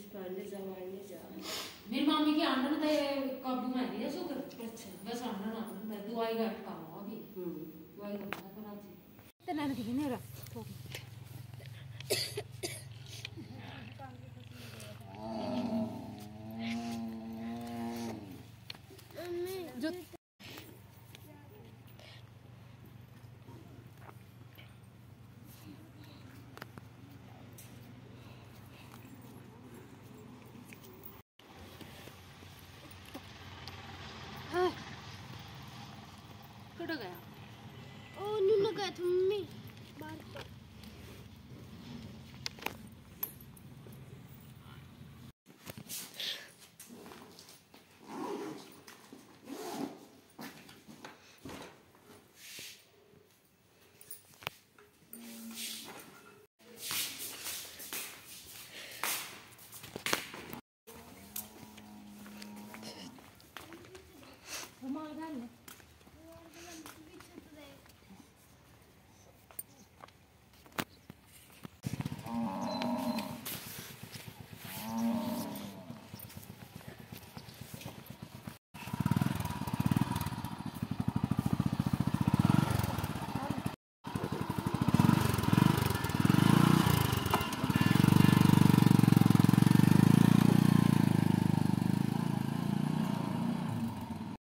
ले जा मेरी मामी की आंडन ते काबू में नहीं है शुगर। अच्छा बस आंडन आंडन दवाई का अटकावा अभी दवाई का करा जी तो ना नहीं नहीं रहा जो कट गया ओ नुन गया था मम्मी बाहर तो रुमाल डाल ले